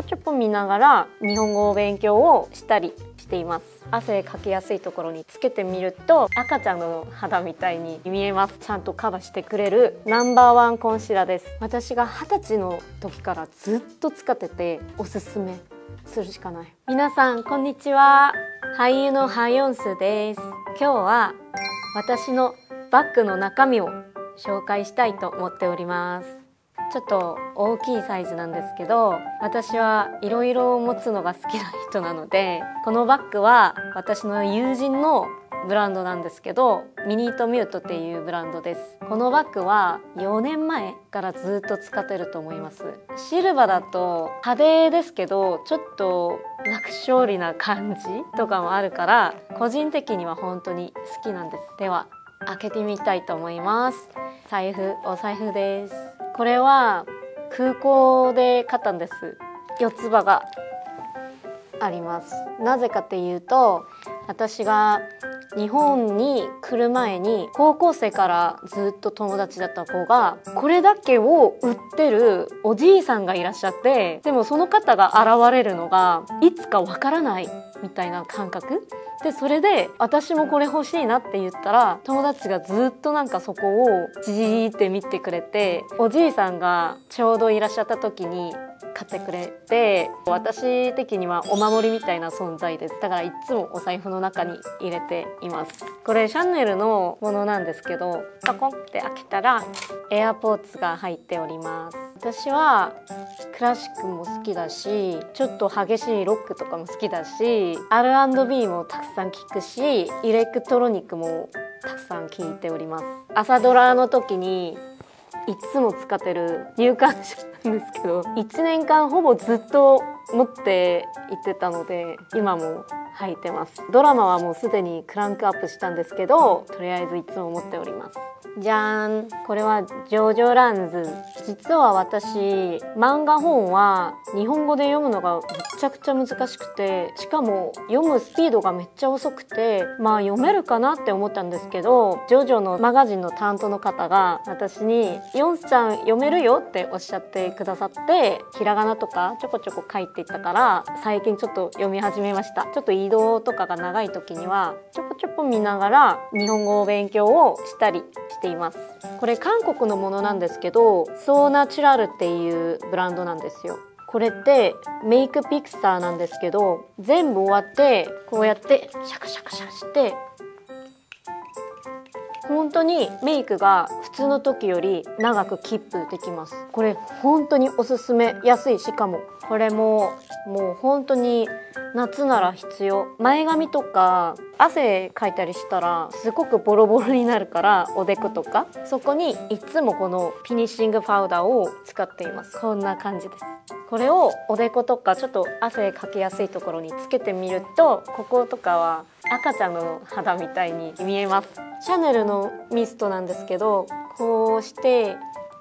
ちょこ見ながら日本語を勉強をしたりしています。汗かきやすいところにつけてみると赤ちゃんの肌みたいに見えます。ちゃんとカバーしてくれるナンバーワンコンシーラーです。私が20歳の時からずっと使ってておすすめするしかない。皆さんこんにちは、俳優のハヨンスです。今日は私のバッグの中身を紹介したいと思っております。ちょっと大きいサイズなんですけど、私はいろいろ持つのが好きな人なので、このバッグは私の友人のブランドなんですけど、ミニートミュートっていうブランドです。このバッグは4年前からずっと使ってると思います。シルバーだと派手ですけど、ちょっとラクショーリーな感じとかもあるから、個人的には本当に好きなんです。では開けてみたいと思います。お財布です。これは空港で買ったんです。四つ葉があります。なぜかっていうと、私が日本に来る前に高校生からずっと友達だった子がこれだけを売ってるおじいさんがいらっしゃって、でもその方が現れるのがいつかわからないみたいな感覚で、それで私もこれ欲しいなって言ったら、友達がずっとなんかそこをじーって見てくれて、おじいさんがちょうどいらっしゃった時に買ってくれて、私的にはお守りみたいな存在です。だからいつもお財布の中に入れています。これシャネルのものなんですけど、パコンって開けたらエアポーツが入っております。私はクラシックも好きだし、ちょっと激しいロックとかも好きだし、 R&B もたくさん聴くし、エレクトロニックもたくさん聴いております。朝ドラの時にいつも使ってる入館者なんですけど、1年間ほぼずっと持って行ってたので、今も履いてます。ドラマはもうすでにクランクアップしたんですけど、とりあえずいつも持っております。じゃーん、これはジョジョランズ。実は私漫画本は日本語で読むのがめちゃくちゃ難しくて、しかも読むスピードがめっちゃ遅くて、まあ読めるかなって思ったんですけど、ジョジョのマガジンの担当の方が私に「ヨンスちゃん読めるよ」っておっしゃってくださって、ひらがなとかちょこちょこ書いていったから、最近ちょっと読み始めました。ちょっと移動とかが長い時にはちょこちょこ見ながら日本語を勉強をしたりしています。これ韓国のものなんですけど、ソーナチュラルっていうブランドなんですよ。これってメイクピクサーなんですけど、全部終わってこうやってシャカシャカシャして本当にメイクが普通の時より長くキープできます。これ本当におすすめ。安い。しかもこれももう本当に夏なら必要。前髪とか汗かいたりしたらすごくボロボロになるから、おでことかそこにいつもこのフィニッシングパウダーを使っています。こんな感じです。これをおでことかちょっと汗かきやすいところにつけてみると、こことかは赤ちゃんの肌みたいに見えます。シャネルのミストなんですけど、こうして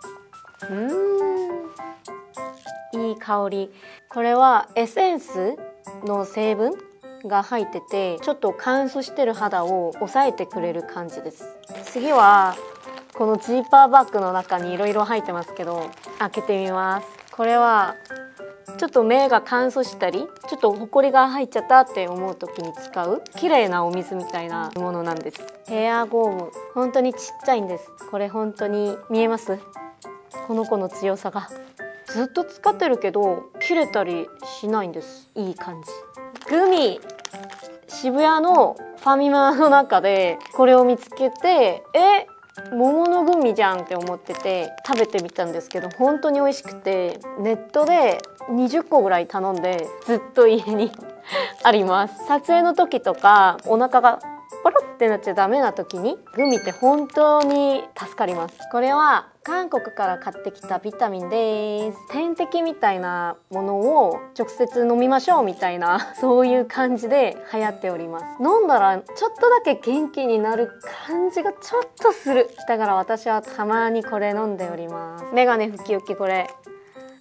いい香り。これはエッセンスの成分が入ってて、ちょっと乾燥してる肌を抑えてくれる感じです。次はこのジーパーバッグの中にいろいろ入ってますけど、開けてみます。これはちょっと目が乾燥したり、ちょっとホコリが入っちゃったって思う時に使う綺麗なお水みたいなものなんです。ヘアゴム、本当にちっちゃいんです。これ本当に見えます？この子の強さが。ずっと使ってるけど切れたりしないんです。いい感じ。グミ、渋谷のファミマの中でこれを見つけて、桃のグミじゃんって思ってて食べてみたんですけど、本当に美味しくて、ネットで20個ぐらい頼んでずっと家にあります。撮影の時とかお腹がポロってなっちゃダメな時にグミって本当に助かります。これは韓国から買ってきたビタミンです。点滴みたいなものを直接飲みましょうみたいなそういう感じで流行っております。飲んだらちょっとだけ元気になる感じがちょっとする。だから私はたまにこれ飲んでおります。メガネ拭き置き、こ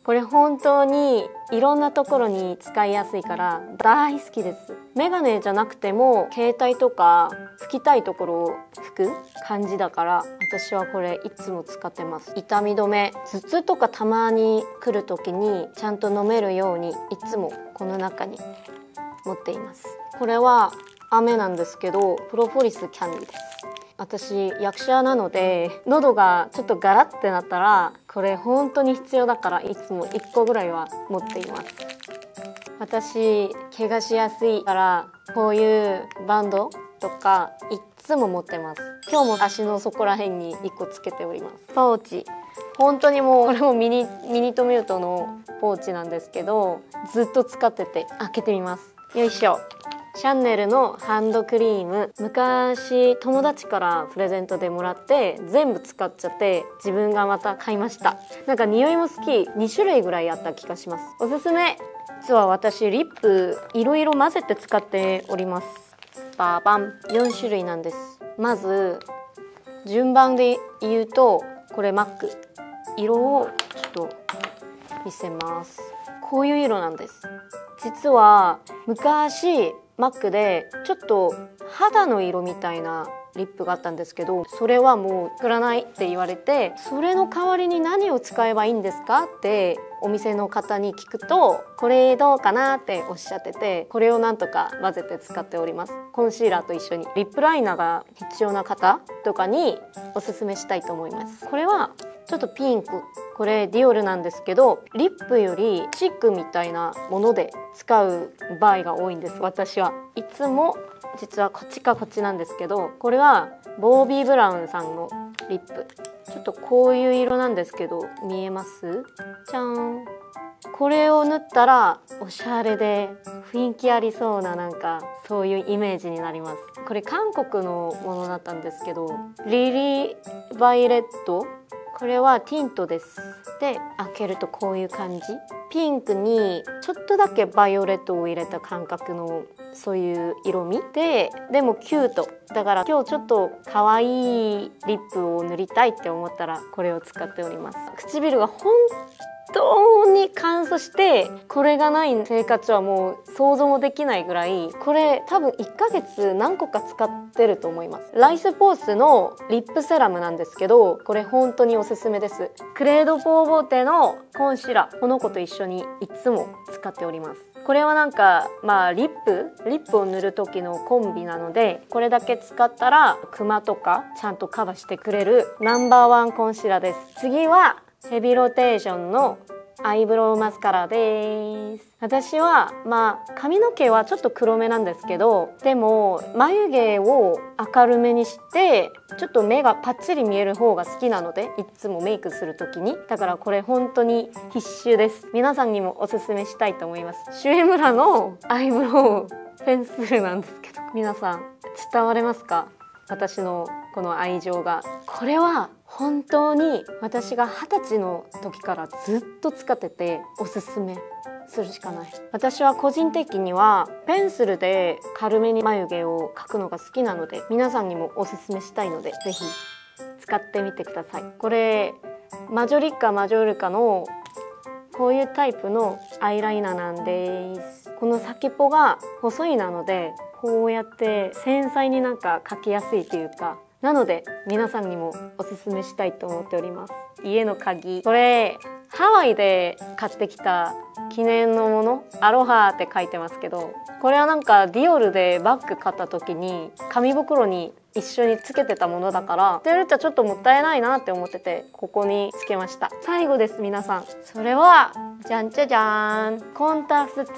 これ本当にいろんなところに使いやすいから大好きです。メガネじゃなくても携帯とか拭きたいところを拭く感じだから、私はこれいつも使ってます。痛み止め、頭痛とかたまに来る時にちゃんと飲めるようにいつもこの中に持っています。これは飴なんですけど、プロポリスキャンディです。私役者なので喉がちょっとガラってなったらこれ本当に必要だから、いつも1個ぐらいは持っています。私怪我しやすいからこういうバンドとかいつも持ってます。今日も足のそこら辺に1個つけております。ポーチ、本当にもうこれもミニトミュートのポーチなんですけど、ずっと使ってて開けてみます。よいしょ。シャネルのハンドクリーム、昔友達からプレゼントでもらって全部使っちゃって自分がまた買いました。なんか匂いも好き、2種類ぐらいあった気がします。おすすめ。実は私リップいろいろ混ぜて使っております。バーバン、4種類なんです。まず順番で言うと、これマック、色をちょっと見せます。こういう色なんです。実は昔マックでちょっと肌の色みたいなリップがあったんですけど、それはもう作らないって言われて、それの代わりに何を使えばいいんですかってお店の方に聞くと、これどうかなっておっしゃってて、これをなんとか混ぜて使っております。コンシーラーと一緒に。リップライナーが必要な方とかにおすすめしたいと思います。これはちょっとピンク、これディオールなんですけど、リップよりチックみたいなもので使う場合が多いんです。私はいつも実はこっちかこっちなんですけど、これはボービー・ブラウンさんのリップ、ちょっとこういう色なんですけど見えます？じゃん。これを塗ったらおしゃれで雰囲気ありそうな、なんかそういうイメージになります。これ韓国のものだったんですけど、リリー・バイレット、これはティントです。で開けるとこういう感じ。ピンクにちょっとだけバイオレットを入れた感覚のそういう色味で、でもキュートだから、今日ちょっと可愛いリップを塗りたいって思ったらこれを使っております。唇が本当に乾燥して、これがない生活はもう想像もできないぐらい、これ多分1ヶ月何個か使ってると思います。ライスポースのリップセラムなんですけど、これ本当におすすめです。クレードポーボテのコンシーラー、この子と一緒にいつも使っております。これはなんかリップを塗る時のコンビなので、これだけ使ったらクマとかちゃんとカバーしてくれるナンバーワンコンシーラーです。次はヘビロテーションのアイブロウマスカラです。私は髪の毛はちょっと黒めなんですけど、でも眉毛を明るめにしてちょっと目がパッチリ見える方が好きなので、いつもメイクする時に、だからこれ本当に必須です。皆さんにもおすすめしたいと思います。シュエムラのアイブロウペンシルなんですけど、皆さん伝われますか？私のこの愛情が。これは本当に私が20歳の時からずっと使ってて、おすすめするしかない。私は個人的にはペンシルで軽めに眉毛を描くのが好きなので、皆さんにもおすすめしたいのでぜひ使ってみてください。これマジョリカ・マジョルカのこういうタイプのアイライナーなんです。この先っぽが細いなので、こうやって繊細になんか描きやすいというか、なので皆さんにもおすすめしたいと思っております。家の鍵、これハワイで買ってきた記念のもの、アロハって書いてますけど、これはなんかディオールでバッグ買った時に紙袋に一緒につけてたものだから、捨てるとちょっともったいないなって思ってて、ここにつけました。最後です皆さん、それはじゃんじゃじゃーん、コンタクト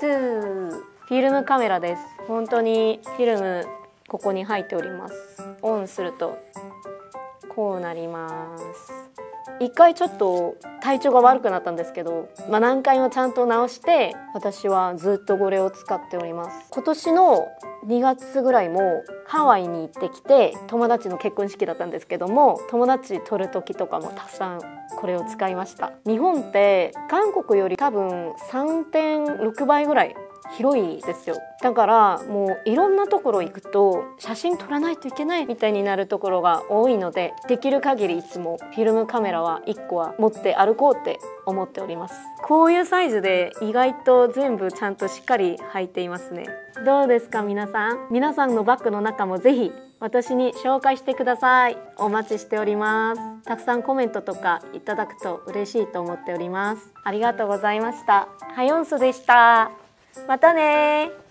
T2フィルムカメラです。本当にフィルムここに入っております。オンするとこうなります。一回ちょっと体調が悪くなったんですけど、何回もちゃんと直して私はずっとこれを使っております。今年の2月ぐらいもハワイに行ってきて、友達の結婚式だったんですけども、友達撮る時とかもたくさんこれを使いました。日本って韓国より多分 3.6 倍ぐらい広いですよ。だからもういろんなところ行くと写真撮らないといけないみたいになるところが多いので、できる限りいつもフィルムカメラは1個は持って歩こうって思っております。こういうサイズで意外と全部ちゃんとしっかり入っていますね。どうですか皆さん。皆さんのバッグの中もぜひ私に紹介してください。お待ちしております。たくさんコメントとかいただくと嬉しいと思っております。ありがとうございました。ハヨンスでした。またね。